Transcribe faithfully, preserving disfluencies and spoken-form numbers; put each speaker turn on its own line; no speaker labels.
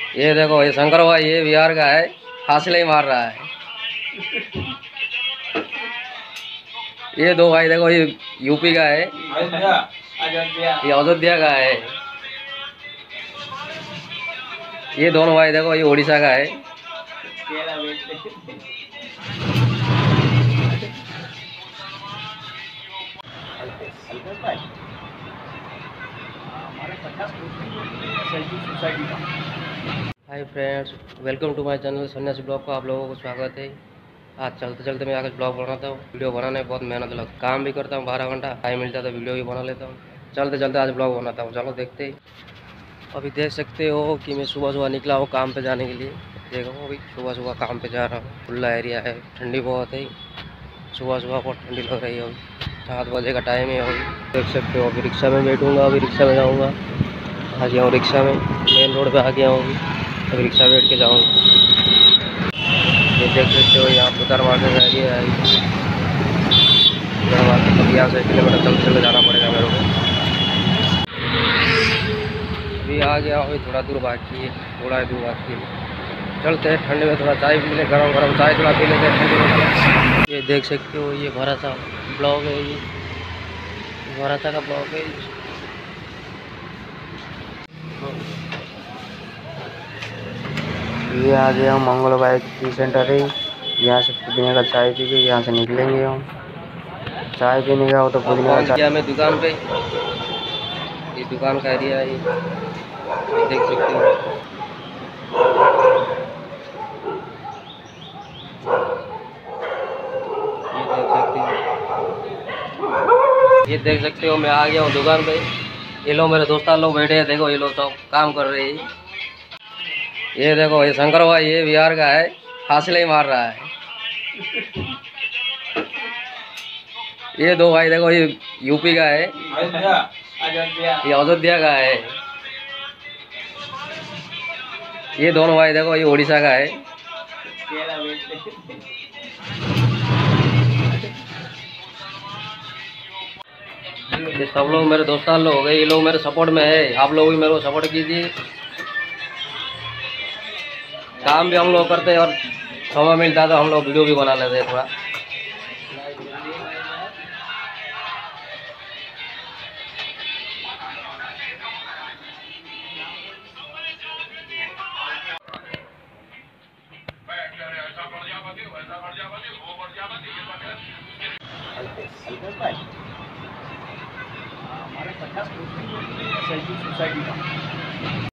ये देखो ये शंकर भाई ये बिहार का है, फासिल ही मार रहा है। ये दो भाई देखो ये यूपी का है, ये अयोध्या का है। ये दोनों भाई देखो ये उड़ीसा का है। Hi friends, welcome to my channel Sanyasi blog को आप लोगों को स्वागत है। आज चलते चलते मैं आकर ब्लॉग बनाता हूँ। वीडियो बनाने में बहुत मेहनत लगता है, काम भी करता हूँ, बारह घंटा टाइम मिलता है तो वीडियो भी बना लेता हूँ। चलते चलते आज ब्लॉग बनाता हूँ, चलो देखते ही। अभी देख सकते हो कि मैं सुबह सुबह निकला हूँ काम पे जाने के लिए। देखो अभी सुबह सुबह काम पे जा रहा हूँ। खुला एरिया है, ठंडी बहुत है, सुबह सुबह बहुत ठंडी लग रही है। अभी सात बजे का टाइम है। अभी देख सकते हो अभी रिक्शा में बैठूँगा, अभी रिक्शा में जाऊँगा। आ गया हूँ रिक्शा में, मेन रोड पे आ गया हूँ। अभी रिक्शा बैठ के जाऊँगा। ये देख सकते हो यहाँ पे उतर मार्केट एरिया है। उतर मार्केट अभी यहाँ से किलोमीटर चलते चलते जाना पड़ेगा मेरे को। अभी आ गया हूँ, थोड़ा दूर बाकी है, थोड़ा दूर बाकी है। चलते हैं, ठंड में थोड़ा चाय पी ले, गरम गरम चाय थोड़ा पी लेते हैं ठंडी में। ये देख सकते हो ये भरासा ब्लॉक है, ये भरासा का ब्लॉक है। ये आ गया हम मंगल बाइक टी सेंटर है। यहाँ से पुदीने का चाय पी के यहाँ से निकलेंगे हम। चाय पीने का हो तो पुदीने का चाय। मैं दुकान पे, ये दुकान का एरिया है, ये देख सकते हो। ये देख सकते हो, ये देख सकते हो मैं आ गया हूँ दुकान पे। ये लोग मेरे दोस्त लोग बैठे हैं, देखो ये लोग सब काम कर रहे हैं। ये देखो ये शंकर भाई ये बिहार का है, फासिल ही मार रहा है। ये दो भाई देखो ये यूपी का है, ये अयोध्या का है। ये दोनों भाई देखो ये उड़ीसा का है। ये सब लोग मेरे दोस्तान लोग हो गए, ये लोग मेरे सपोर्ट में है। आप लोग भी मेरे को सपोर्ट कीजिए। काम भी हम लोग करते हैं और समय मिलता है तो हम लोग वीडियो भी बना लेते हैं थोड़ा। हमारे पचास सोसाइटी का